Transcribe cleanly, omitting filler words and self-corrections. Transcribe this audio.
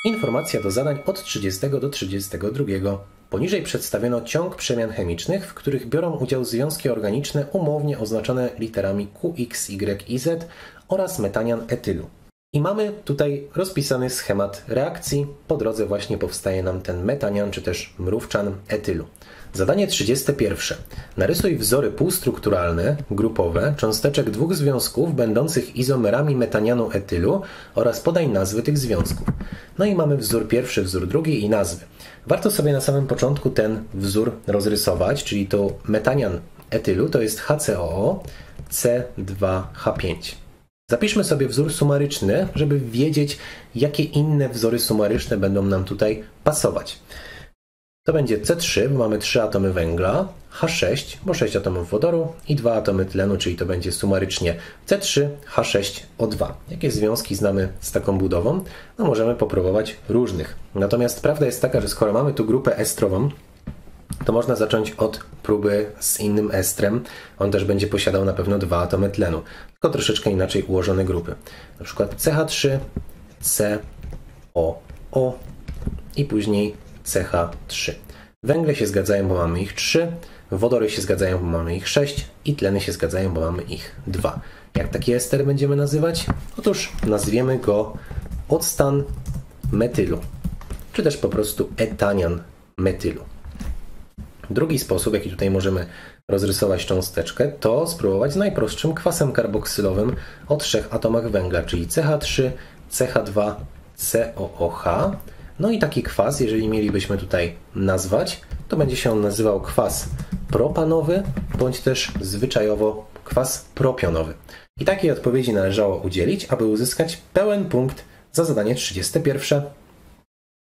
Informacja do zadań od 30 do 32. Poniżej przedstawiono ciąg przemian chemicznych, w których biorą udział związki organiczne umownie oznaczone literami Q, X, Y i Z oraz metanian etylu. I mamy tutaj rozpisany schemat reakcji. Po drodze właśnie powstaje nam ten metanian, czy też mrówczan etylu. Zadanie 31. Narysuj wzory półstrukturalne, grupowe, cząsteczek dwóch związków będących izomerami metanianu etylu oraz podaj nazwy tych związków. No i mamy wzór pierwszy, wzór drugi i nazwy. Warto sobie na samym początku ten wzór rozrysować, czyli to metanian etylu to jest HCOO, C2H5. Zapiszmy sobie wzór sumaryczny, żeby wiedzieć, jakie inne wzory sumaryczne będą nam tutaj pasować. To będzie C3, bo mamy 3 atomy węgla, H6, bo 6 atomów wodoru i 2 atomy tlenu, czyli to będzie sumarycznie C3, H6O2. Jakie związki znamy z taką budową? No możemy popróbować różnych. Natomiast prawda jest taka, że skoro mamy tu grupę estrową, to można zacząć od próby z innym estrem. On też będzie posiadał na pewno 2 atomy tlenu, tylko troszeczkę inaczej ułożone grupy. Na przykład CH3, COO i później CH3. Węgle się zgadzają, bo mamy ich 3, wodory się zgadzają, bo mamy ich 6 i tleny się zgadzają, bo mamy ich 2. Jak taki ester będziemy nazywać? Otóż nazwiemy go octan metylu, czy też po prostu etanian metylu. Drugi sposób, jaki tutaj możemy rozrysować cząsteczkę, to spróbować z najprostszym kwasem karboksylowym o 3 atomach węgla, czyli CH3, CH2, COOH. No i taki kwas, jeżeli mielibyśmy tutaj nazwać, to będzie się on nazywał kwas propanowy, bądź też zwyczajowo kwas propionowy. I takiej odpowiedzi należało udzielić, aby uzyskać pełen punkt za zadanie 31.